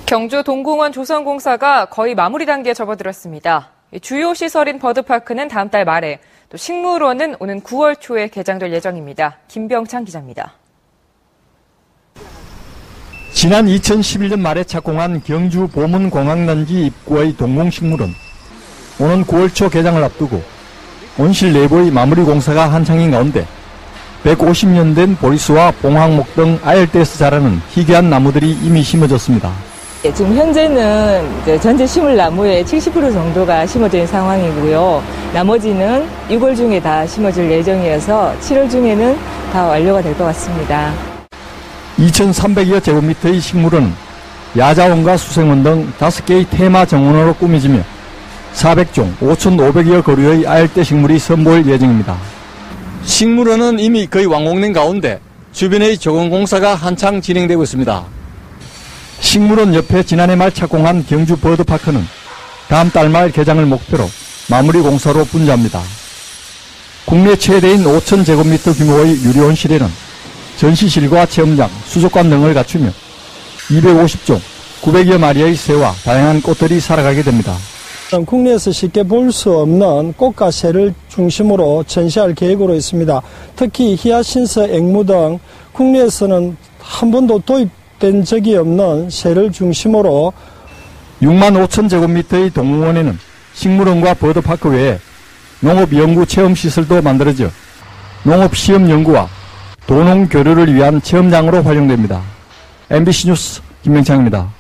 경주 동공원 조성공사가 거의 마무리 단계에 접어들었습니다. 주요 시설인 버드파크는 다음 달 말에, 또 식물원은 오는 9월 초에 개장될 예정입니다. 김병창 기자입니다. 지난 2011년 말에 착공한 경주 보문공항단지 입구의 동공식물원. 오는 9월 초 개장을 앞두고 온실 내부의 마무리 공사가 한창인 가운데 150년 된 보리수와 봉황목 등 아열대에서 자라는 희귀한 나무들이 이미 심어졌습니다. 지금 현재는 전체 심을 나무의 70% 정도가 심어져 있는 상황이고요. 나머지는 6월 중에 다 심어질 예정이어서 7월 중에는 다 완료가 될 것 같습니다. 2,300여 제곱미터의 식물원은 야자원과 수생원 등 5개의 테마 정원으로 꾸며지며 400종 5,500여 거류의 아열대 식물이 선보일 예정입니다. 식물원은 이미 거의 완공된 가운데 주변의 조건 공사가 한창 진행되고 있습니다. 식물원 옆에 지난해 말 착공한 경주 버드파크는 다음 달 말 개장을 목표로 마무리 공사로 분주합니다. 국내 최대인 5,000제곱미터 규모의 유리온실에는 전시실과 체험장, 수족관 등을 갖추며 250종, 900여 마리의 새와 다양한 꽃들이 살아가게 됩니다. 국내에서 쉽게 볼 수 없는 꽃과 새를 중심으로 전시할 계획으로 있습니다. 특히 히아신스, 앵무 등 국내에서는 한 번도 도입된 적이 없는 새를 중심으로 65,000제곱미터의 동공원에는 식물원과 버드파크 외에 농업연구 체험시설도 만들어져 농업시험 연구와 도농 교류를 위한 체험장으로 활용됩니다. MBC 뉴스 김명창입니다.